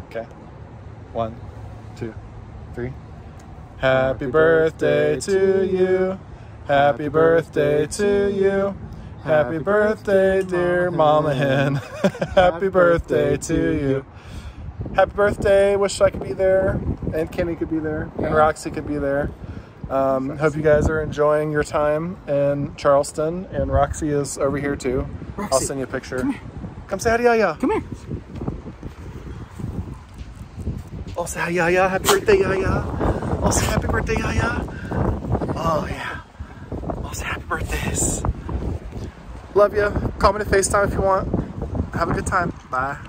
Okay. 1, 2, 3. Happy birthday to you. Happy birthday to you. Happy birthday, dear Mama Hen. Happy birthday to you. Happy birthday. Wish I could be there. And Kenny could be there. And Roxy could be there. Hope you guys are enjoying your time in Charleston. And Roxy is over here too. Roxy, I'll send you a picture. Come say hi to Yaya. Come here. Oh, say hi, Yaya. Happy birthday, Yaya. Oh, say happy birthday, Yaya. Oh, yeah. Oh, say happy birthdays. Love you. Call me to FaceTime if you want. Have a good time. Bye.